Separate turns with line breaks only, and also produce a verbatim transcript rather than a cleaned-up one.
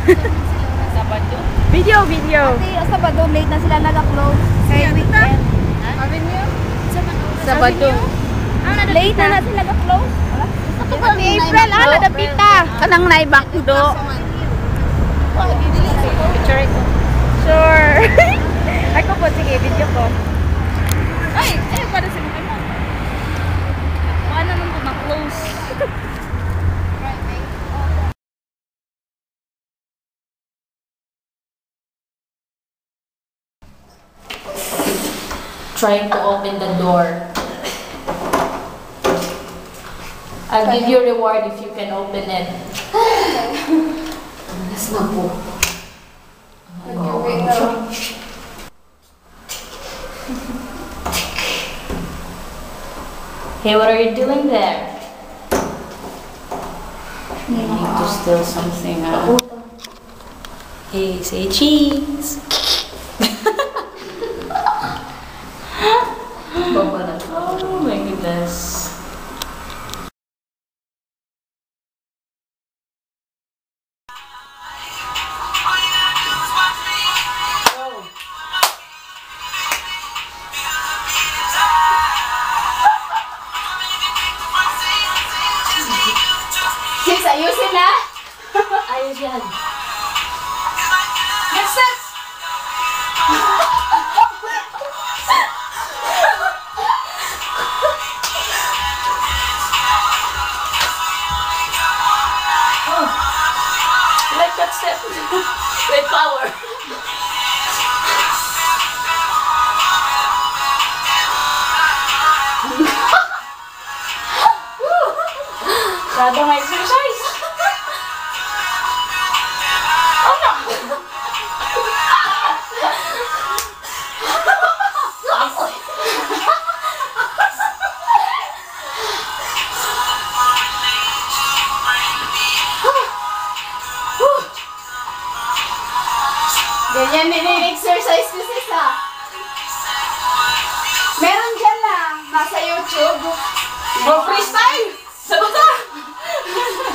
Sabado?
Video, video.
Kasi Sabado late na sila nag-close. Kaya weekend.
Avenue?
Sabado.
Late na na sila nag-close.
Pati April, ah, nadapita. Kanang naibang do.
Picture ko.
Sure. Ako po, sige, video ko.
Ay! Eh, para sa mga mo. Paano naman ko ma-close? Trying to open the door. I'll give you a reward if you can open it. Let's not go. Hey, what are you doing there? You need to steal something. Uh. Hey, say cheese. Oh my goodness. Sis, ayusin na! Ayos yan. Yes, sis! Oh. Like that step. With power. Masyadong exercise. Oh no! Ganyan din yung exercise ko sis ha. Meron dyan lang. Nasa YouTube. Oh, freestyle! Sabi ka!